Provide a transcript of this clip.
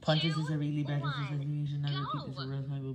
Punches is a really bad association. You should not repeat this for the rest of my